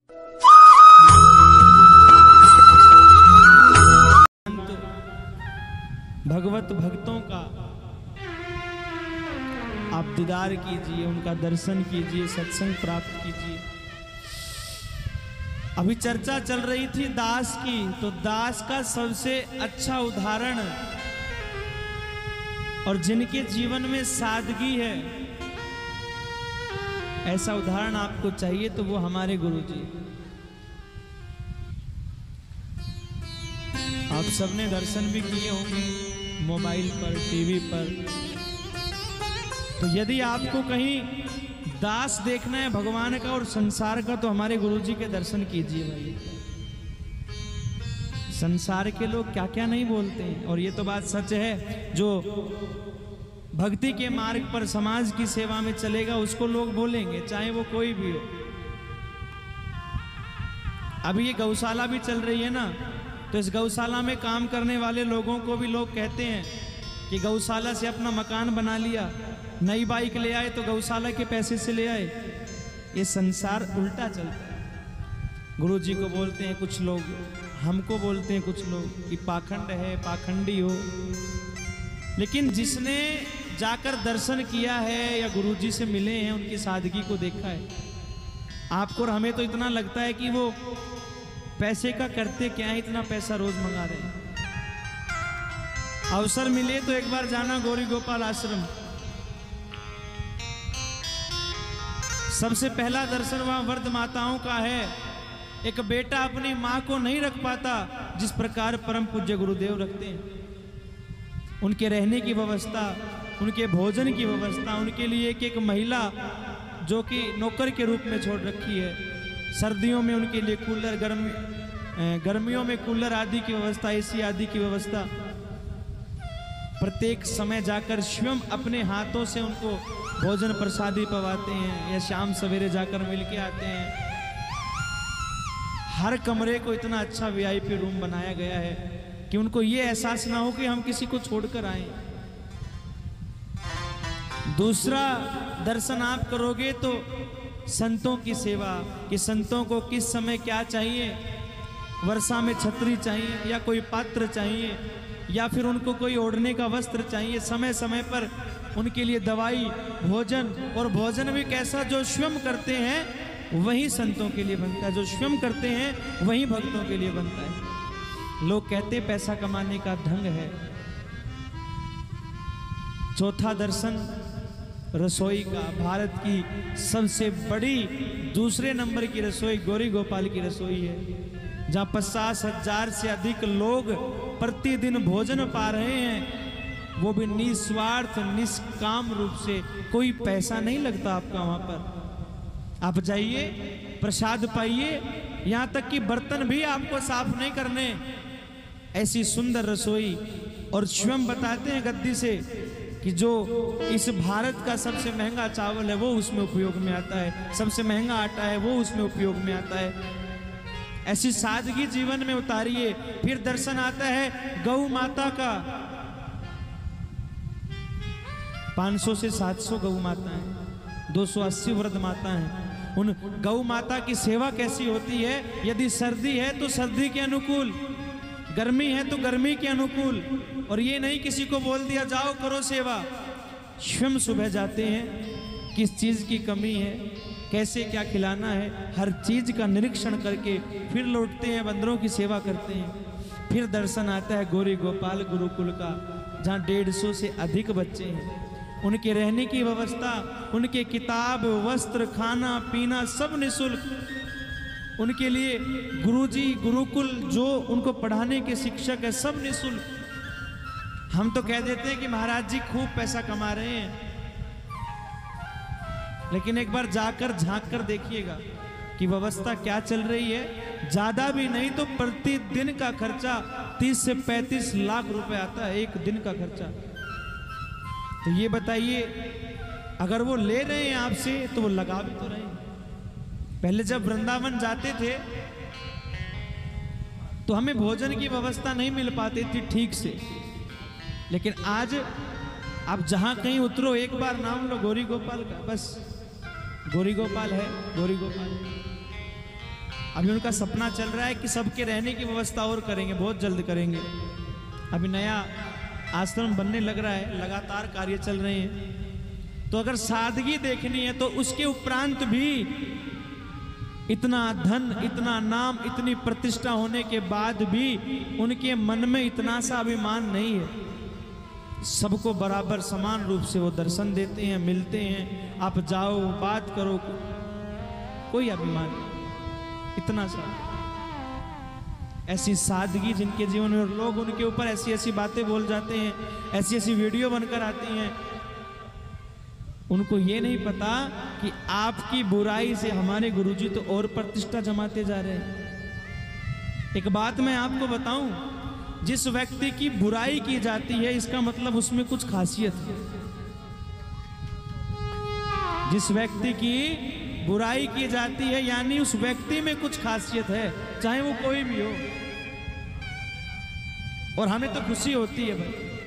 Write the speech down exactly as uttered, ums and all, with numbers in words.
भगवत भक्तों का आप दीदार कीजिए, उनका दर्शन कीजिए, सत्संग प्राप्त कीजिए। अभी चर्चा चल रही थी दास की, तो दास का सबसे अच्छा उदाहरण और जिनके जीवन में सादगी है, ऐसा उदाहरण आपको चाहिए तो वो हमारे गुरुजी। आप सबने दर्शन भी किए होंगे मोबाइल पर, टीवी पर। तो यदि आपको कहीं दास देखना है भगवान का और संसार का, तो हमारे गुरुजी के दर्शन कीजिए भाई। संसार के लोग क्या क्या नहीं बोलते हैं, और ये तो बात सच है। जो भक्ति के मार्ग पर समाज की सेवा में चलेगा उसको लोग बोलेंगे, चाहे वो कोई भी हो। अभी ये गौशाला भी चल रही है ना, तो इस गौशाला में काम करने वाले लोगों को भी लोग कहते हैं कि गौशाला से अपना मकान बना लिया, नई बाइक ले आए तो गौशाला के पैसे से ले आए। ये संसार उल्टा चलता है। गुरुजी को बोलते हैं कुछ लोग, हमको बोलते हैं कुछ लोग कि पाखंड है, पाखंडी हो। लेकिन जिसने जाकर दर्शन किया है या गुरुजी से मिले हैं, उनकी सादगी को देखा है, आपको और हमें तो इतना लगता है कि वो पैसे का करते क्या है, इतना पैसा रोज मंगा रहे हैं। अवसर मिले तो एक बार जाना गौरी गोपाल आश्रम। सबसे पहला दर्शन वहां वर्ध माताओं का है। एक बेटा अपनी मां को नहीं रख पाता जिस प्रकार परम पूज्य गुरुदेव रखते हैं। उनके रहने की व्यवस्था, उनके भोजन की व्यवस्था, उनके लिए एक एक महिला जो कि नौकर के रूप में छोड़ रखी है। सर्दियों में उनके लिए कूलर, गर्मी गर्मियों में कूलर आदि की व्यवस्था, एसी आदि की व्यवस्था। प्रत्येक समय जाकर स्वयं अपने हाथों से उनको भोजन प्रसादी पवाते हैं, या शाम सवेरे जाकर मिल के आते हैं। हर कमरे को इतना अच्छा वीआईपी रूम बनाया गया है कि उनको ये एहसास ना हो कि हम किसी को छोड़कर आए। दूसरा दर्शन आप करोगे तो संतों की सेवा, कि संतों को किस समय क्या चाहिए। वर्षा में छतरी चाहिए, या कोई पात्र चाहिए, या फिर उनको कोई ओढ़ने का वस्त्र चाहिए। समय समय पर उनके लिए दवाई, भोजन, और भोजन भी कैसा, जो स्वयं करते हैं वही संतों के लिए बनता है, जो स्वयं करते हैं वही भक्तों के लिए बनता है। लोग कहते पैसा कमाने का ढंग है। चौथा दर्शन रसोई का। भारत की सबसे बड़ी दूसरे नंबर की रसोई गौरी गोपाल की रसोई है, जहां पचास हजार से अधिक लोग प्रतिदिन भोजन पा रहे हैं, वो भी निस्वार्थ निष्काम रूप से। कोई पैसा नहीं लगता आपका वहां पर। आप जाइए, प्रसाद पाइए, यहां तक कि बर्तन भी आपको साफ नहीं करने। ऐसी सुंदर रसोई। और स्वयं बताते हैं गद्दी से कि जो इस भारत का सबसे महंगा चावल है वो उसमें उपयोग में आता है, सबसे महंगा आटा है वो उसमें उपयोग में आता है। ऐसी सादगी जीवन में उतारिए। फिर दर्शन आता है गौ माता का। पाँच सौ से सात सौ गौ माता है, दो सौ अस्सी वृद्ध माता है। उन गौ माता की सेवा कैसी होती है। यदि सर्दी है तो सर्दी के अनुकूल, गर्मी है तो गर्मी के अनुकूल। और ये नहीं किसी को बोल दिया जाओ करो सेवा। स्वयं सुबह जाते हैं, किस चीज की कमी है, कैसे क्या खिलाना है, हर चीज का निरीक्षण करके फिर लौटते हैं, बंदरों की सेवा करते हैं। फिर दर्शन आता है गौरी गोपाल गुरुकुल का, जहाँ डेढ़ सौ से अधिक बच्चे हैं। उनके रहने की व्यवस्था, उनके किताब, वस्त्र, खाना पीना सब निःशुल्क। उनके लिए गुरुजी, गुरुकुल जो उनको पढ़ाने के शिक्षक है, सब निःशुल्क। हम तो कह देते हैं कि महाराज जी खूब पैसा कमा रहे हैं, लेकिन एक बार जाकर झांक कर देखिएगा कि व्यवस्था क्या चल रही है। ज्यादा भी नहीं तो प्रतिदिन का खर्चा तीस से पैंतीस लाख रुपए आता है, एक दिन का खर्चा। तो ये बताइए, अगर वो ले रहे हैं आपसे तो वो लगा भी तो रहे हैं। पहले जब वृंदावन जाते थे तो हमें भोजन की व्यवस्था नहीं मिल पाती थी ठीक से, लेकिन आज आप जहां कहीं उतरो एक बार नाम लो गौरी गोपाल का, बस गौरी गोपाल है, गौरी गोपाल। अभी उनका सपना चल रहा है कि सबके रहने की व्यवस्था और करेंगे, बहुत जल्द करेंगे। अभी नया आश्रम बनने लग रहा है, लगातार कार्य चल रहे हैं। तो अगर सादगी देखनी है तो उसके उपरांत भी इतना धन, इतना नाम, इतनी प्रतिष्ठा होने के बाद भी उनके मन में इतना सा अभिमान नहीं है। सबको बराबर समान रूप से वो दर्शन देते हैं, मिलते हैं, आप जाओ बात करो, कोई अभिमान नहीं, इतना सा। ऐसी सादगी जिनके जीवन में, लोग उनके ऊपर ऐसी ऐसी बातें बोल जाते हैं, ऐसी ऐसी वीडियो बनकर आती हैं, उनको ये नहीं पता कि आपकी बुराई से हमारे गुरुजी तो और प्रतिष्ठा जमाते जा रहे हैं। एक बात मैं आपको बताऊं, जिस व्यक्ति की बुराई की जाती है इसका मतलब उसमें कुछ खासियत है। जिस व्यक्ति की बुराई की जाती है यानी उस व्यक्ति में कुछ खासियत है, चाहे वो कोई भी हो। और हमें तो खुशी होती है भाई,